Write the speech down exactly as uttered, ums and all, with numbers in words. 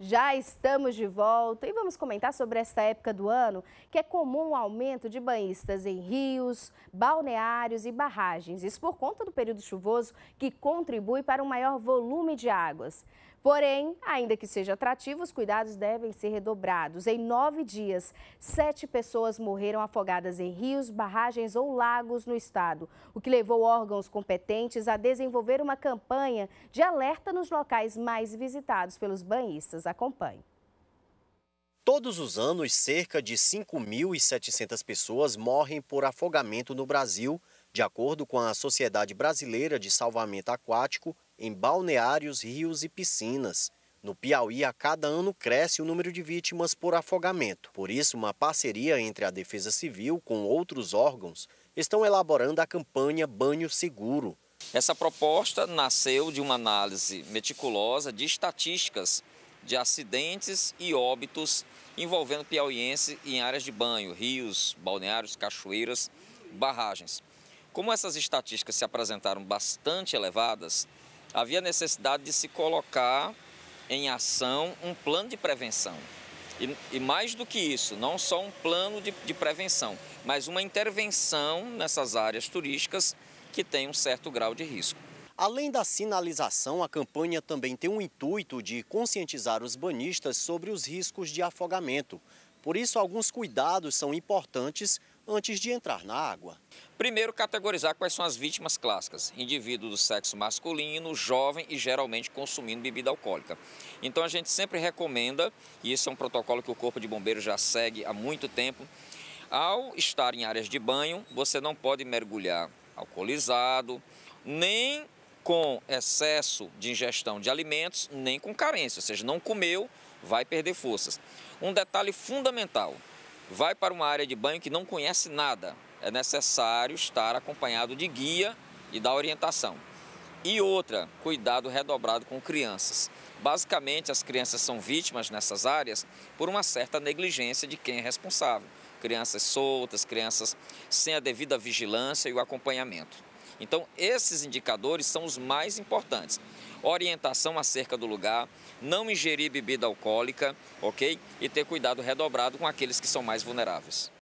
Já estamos de volta e vamos comentar sobre esta época do ano que é comum o aumento de banhistas em rios, balneários e barragens. Isso por conta do período chuvoso que contribui para um maior volume de águas. Porém, ainda que seja atrativo, os cuidados devem ser redobrados. Em nove dias, sete pessoas morreram afogadas em rios, barragens ou lagos no estado, o que levou órgãos competentes a desenvolver uma campanha de alerta nos locais mais visitados pelos banhistas. Acompanhe. Todos os anos, cerca de cinco mil e setecentas pessoas morrem por afogamento no Brasil, de acordo com a Sociedade Brasileira de Salvamento Aquático, em balneários, rios e piscinas. No Piauí, a cada ano cresce o número de vítimas por afogamento. Por isso, uma parceria entre a Defesa Civil com outros órgãos estão elaborando a campanha Banho Seguro. Essa proposta nasceu de uma análise meticulosa de estatísticas de acidentes e óbitos envolvendo piauiense em áreas de banho, rios, balneários, cachoeiras, barragens. Como essas estatísticas se apresentaram bastante elevadas, havia necessidade de se colocar em ação um plano de prevenção. E, e mais do que isso, não só um plano de, de prevenção, mas uma intervenção nessas áreas turísticas que têm um certo grau de risco. Além da sinalização, a campanha também tem o intuito de conscientizar os banhistas sobre os riscos de afogamento. Por isso, alguns cuidados são importantes antes de entrar na água. Primeiro, categorizar quais são as vítimas clássicas. Indivíduo do sexo masculino, jovem e geralmente consumindo bebida alcoólica. Então a gente sempre recomenda, e esse é um protocolo que o Corpo de Bombeiros já segue há muito tempo, ao estar em áreas de banho, você não pode mergulhar alcoolizado, nem com excesso de ingestão de alimentos, nem com carência, ou seja, não comeu, vai perder forças. Um detalhe fundamental, vai para uma área de banho que não conhece nada, é necessário estar acompanhado de guia e da orientação. E outra, cuidado redobrado com crianças. Basicamente, as crianças são vítimas nessas áreas por uma certa negligência de quem é responsável. Crianças soltas, crianças sem a devida vigilância e o acompanhamento. Então, esses indicadores são os mais importantes. Orientação acerca do lugar, não ingerir bebida alcoólica, ok? E ter cuidado redobrado com aqueles que são mais vulneráveis.